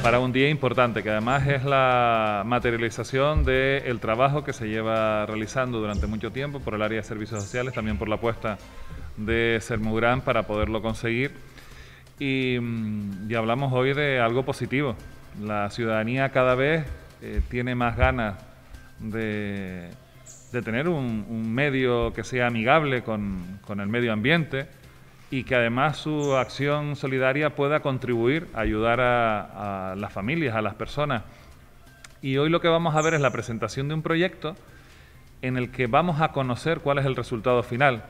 para un día importante, que además es la materialización del trabajo que se lleva realizando durante mucho tiempo por el área de servicios sociales, también por la apuesta de Sermugran para poderlo conseguir. Y hablamos hoy de algo positivo. La ciudadanía cada vez tiene más ganas de tener un medio que sea amigable con el medio ambiente y que además su acción solidaria pueda contribuir a ayudar a las familias, a las personas. Y hoy lo que vamos a ver es la presentación de un proyecto en el que vamos a conocer cuál es el resultado final.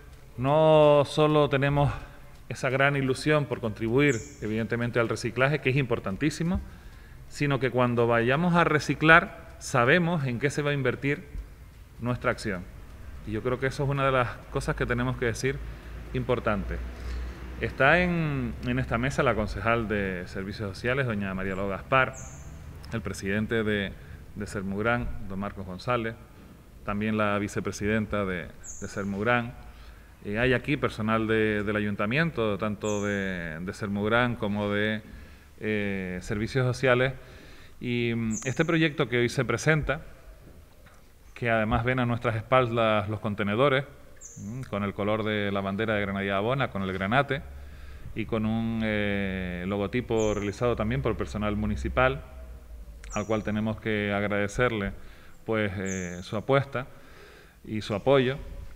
No solo tenemos esa gran ilusión por contribuir, evidentemente, al reciclaje, que es importantísimo, sino que cuando vayamos a reciclar sabemos en qué se va a invertir nuestra acción. Y yo creo que eso es una de las cosas que tenemos que decir importante. Está en esta mesa la concejal de Servicios Sociales, doña María Ló Gaspar, el presidente de Sermugran, don Marcos González, también la vicepresidenta de Sermugran. Hay aquí personal del ayuntamiento, tanto de Sermugran como de Servicios Sociales. Y este proyecto que hoy se presenta, que además ven a nuestras espaldas los contenedores, con el color de la bandera de Granadilla Abona, con el granate, y con un logotipo realizado también por el personal municipal, al cual tenemos que agradecerle pues su apuesta y su apoyo,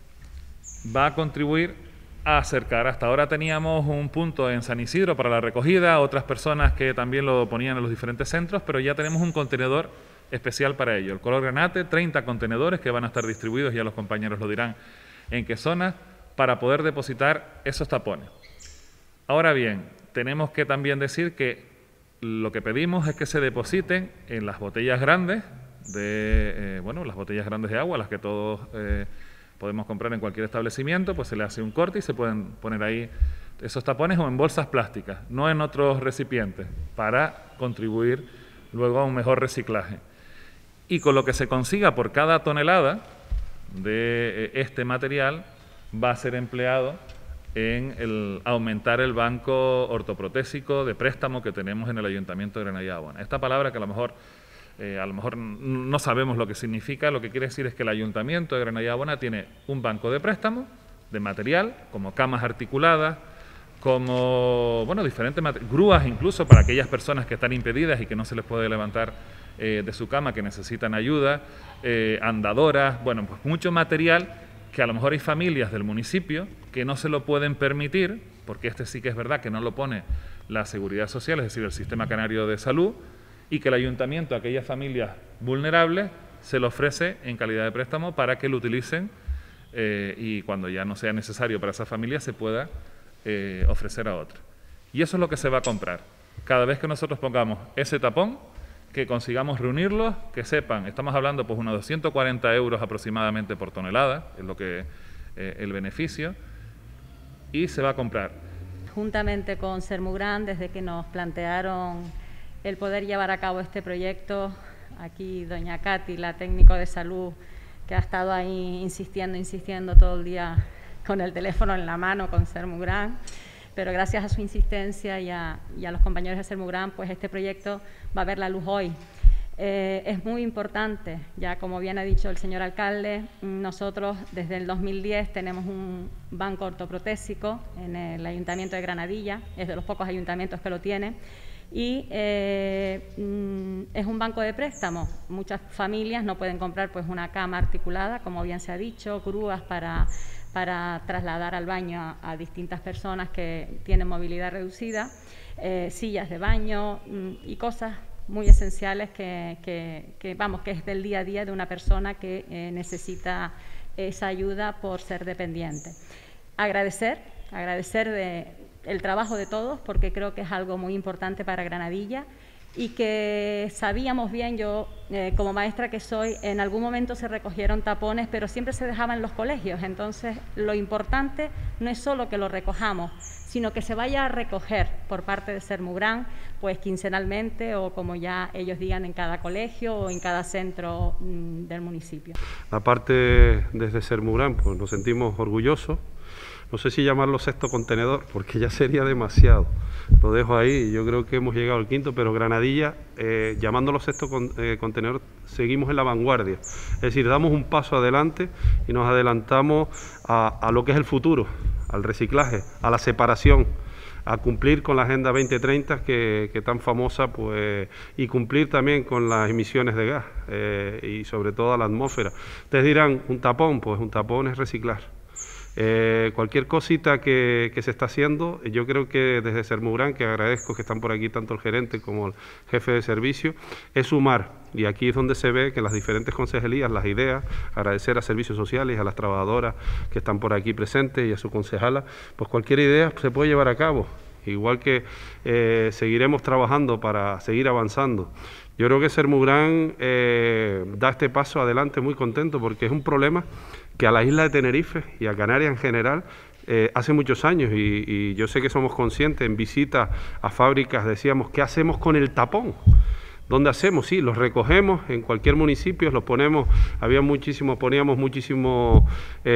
va a contribuir a acercar. Hasta ahora teníamos un punto en San Isidro para la recogida, otras personas que también lo ponían en los diferentes centros, pero ya tenemos un contenedor especial para ello. El color granate, 30 contenedores que van a estar distribuidos, ya los compañeros lo dirán en qué zonas, para poder depositar esos tapones. Ahora bien, tenemos que también decir que lo que pedimos es que se depositen en las botellas grandes las botellas grandes de agua, las que todos podemos comprar en cualquier establecimiento, pues se le hace un corte y se pueden poner ahí esos tapones, o en bolsas plásticas, no en otros recipientes, para contribuir luego a un mejor reciclaje. Y con lo que se consiga por cada tonelada de este material va a ser empleado en aumentar el banco ortoprotésico de préstamo que tenemos en el Ayuntamiento de Granadilla Abona. Esta palabra que a lo mejor no sabemos lo que significa, lo que quiere decir es que el Ayuntamiento de Granadilla Abona tiene un banco de préstamo de material, como camas articuladas, como diferentes grúas incluso para aquellas personas que están impedidas y que no se les puede levantar de su cama, que necesitan ayuda, andadoras, pues mucho material que a lo mejor hay familias del municipio que no se lo pueden permitir, porque este sí que es verdad que no lo pone la Seguridad Social, es decir, el Sistema Canario de Salud, y que el ayuntamiento a aquellas familias vulnerables se lo ofrece en calidad de préstamo para que lo utilicen y cuando ya no sea necesario para esa familia se pueda ofrecer a otra. Y eso es lo que se va a comprar. Cada vez que nosotros pongamos ese tapón, que consigamos reunirlos, que sepan, estamos hablando pues unos 240 euros aproximadamente por tonelada, es lo que el beneficio, y se va a comprar. Juntamente con Sermugran, desde que nos plantearon el poder llevar a cabo este proyecto, aquí doña Katy, la técnico de salud, que ha estado ahí insistiendo todo el día con el teléfono en la mano con Sermugran, pero gracias a su insistencia y a los compañeros de Sermugran, pues este proyecto va a ver la luz hoy. Es muy importante, ya como bien ha dicho el señor alcalde, nosotros desde el 2010 tenemos un banco ortoprotésico en el Ayuntamiento de Granadilla, es de los pocos ayuntamientos que lo tiene, y es un banco de préstamo. Muchas familias no pueden comprar pues una cama articulada, como bien se ha dicho, grúas para trasladar al baño a distintas personas que tienen movilidad reducida, sillas de baño y cosas muy esenciales que es del día a día de una persona que necesita esa ayuda por ser dependiente. Agradecer el trabajo de todos, porque creo que es algo muy importante para Granadilla y que sabíamos bien, yo como maestra que soy, en algún momento se recogieron tapones, pero siempre se dejaban en los colegios. Entonces, lo importante no es solo que lo recojamos, sino que se vaya a recoger por parte de Sermugran, pues quincenalmente o como ya ellos digan en cada colegio o en cada centro del municipio. Aparte, desde Sermugran, pues nos sentimos orgullosos no sé si llamarlo sexto contenedor, porque ya sería demasiado. Lo dejo ahí, yo creo que hemos llegado al quinto, pero Granadilla, llamándolo sexto contenedor, seguimos en la vanguardia. Es decir, damos un paso adelante y nos adelantamos a lo que es el futuro, al reciclaje, a la separación, a cumplir con la Agenda 2030 que tan famosa, pues, y cumplir también con las emisiones de gas y sobre todo a la atmósfera. Ustedes dirán, ¿un tapón? Pues un tapón es reciclar. Cualquier cosita que se está haciendo, yo creo que desde Sermugran, que agradezco que están por aquí tanto el gerente como el jefe de servicio, es sumar, y aquí es donde se ve que las diferentes concejalías, las ideas, agradecer a Servicios Sociales, a las trabajadoras que están por aquí presentes y a su concejala, pues cualquier idea se puede llevar a cabo, igual que seguiremos trabajando para seguir avanzando. Yo creo que Sermugran da este paso adelante muy contento porque es un problema que a la isla de Tenerife y a Canarias en general hace muchos años y yo sé que somos conscientes en visitas a fábricas, decíamos, ¿qué hacemos con el tapón? ¿Dónde hacemos? Sí, los recogemos en cualquier municipio, los ponemos, poníamos muchísimo,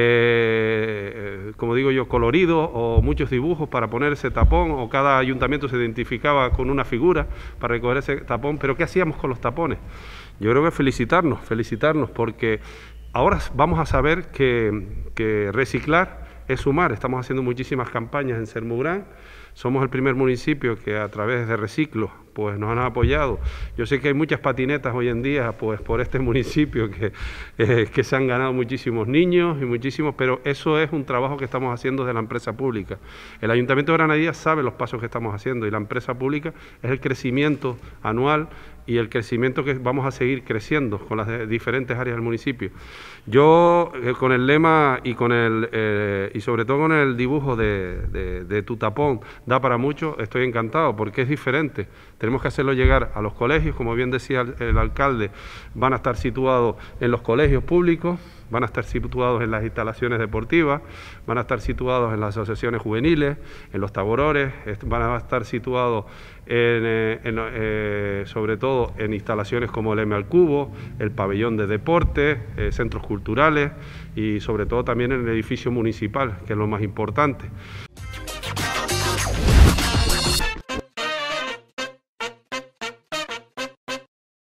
como digo yo, colorido o muchos dibujos para poner ese tapón, o cada ayuntamiento se identificaba con una figura para recoger ese tapón, pero ¿qué hacíamos con los tapones? Yo creo que felicitarnos, porque ahora vamos a saber que reciclar es sumar. Estamos haciendo muchísimas campañas en Sermugran. Somos el primer municipio que a través de Reciclo pues nos han apoyado. Yo sé que hay muchas patinetas hoy en día pues por este municipio que se han ganado muchísimos niños y muchísimos, pero eso es un trabajo que estamos haciendo desde la empresa pública. El Ayuntamiento de Granadilla sabe los pasos que estamos haciendo y la empresa pública es el crecimiento anual y el crecimiento que vamos a seguir creciendo con las diferentes áreas del municipio. Yo con el lema y y sobre todo con el dibujo de tu tapón da para mucho, estoy encantado porque es diferente. Tenemos que hacerlo llegar a los colegios, como bien decía el alcalde, van a estar situados en los colegios públicos, van a estar situados en las instalaciones deportivas, van a estar situados en las asociaciones juveniles, en los taborores, van a estar situados sobre todo en instalaciones como el M al Cubo, el pabellón de deporte, centros culturales y sobre todo también en el edificio municipal, que es lo más importante.